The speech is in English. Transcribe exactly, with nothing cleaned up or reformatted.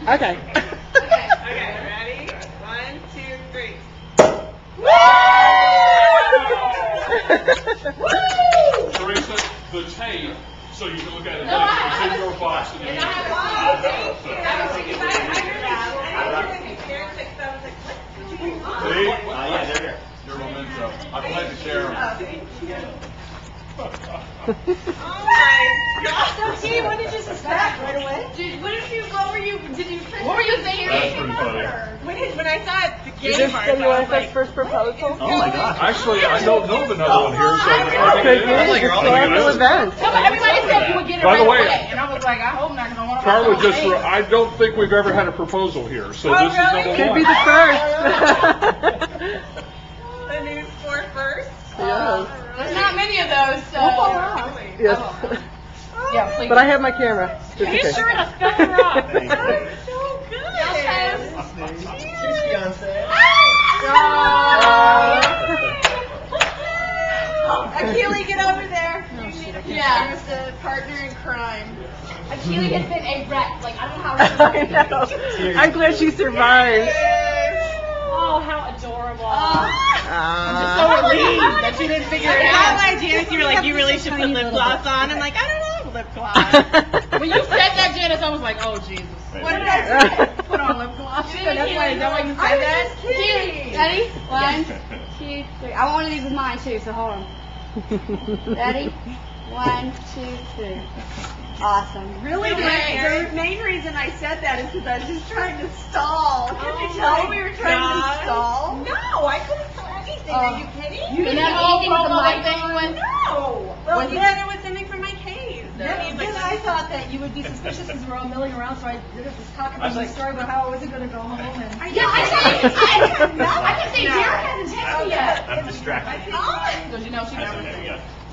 Okay. Okay, okay, ready? One, two, three. Teresa, the tape, so you can look at it No, later. I- It's I in was- your box. And and then I you have can- one. So- I was thinking, I, I really, I really scared because I was like, what did you bring on? See? Uh, yeah, they're here. Your memento. I'm glad to share them. Oh, thank you. Oh my God. So, T, what did you suspect right away? Did, what did you, what were you, did you, what were you thinking? That's pretty funny. When, it, when I saw it, the Is game this part, the I was U S S like, first proposal? Oh my gosh. Actually, I don't know of another one here, so I Could think be. it is. like you're all Historical event. No, but everybody said you would get it By the right way- away, and I was like, I hope not, because I want to. Carla just, re- I don't think we've ever had a proposal here, so Oh, this is really? number Could one. be the first. the news for first. Yes. There's not many of those, so. Yes. Yeah, please. But I have my camera. Just in Are you case. sure to spell her off? Thank you. That's so good. She's Beyonce. Achille, get over there. Yeah. Here's the partner in crime. Achille has been a wreck, like, I don't know how. I know. I'm glad she survived. Oh, how adorable. I'm just so relieved that you didn't figure it How out. my Janice, you were like, you really should put lip gloss on. I'm like, I don't have lip gloss. When you said that, Janice, I was like, oh, Jesus. What did I do? Put on lip gloss. That's why, is that why you said that? Cute. Ready? One, two, three. I want one of these with mine too, so hold on. Ready? One, two, three. Awesome. Really? Okay. The main reason I said that is because I was just trying to stall. Couldn't you Oh tell my we were trying God. to stall? No, I couldn't tell anything. Are you kidding? You and that whole promo thing went. No. Well, Was he it- said it was something from my case. Yeah, He's like, because I thought that you would be suspicious because we're all milling around, so I did this talking about my story about how I wasn't going to go home and. I Yeah, I can't. I, I can say Derek hasn't texted me yet. I'm distracted. Oh, Because you know she never.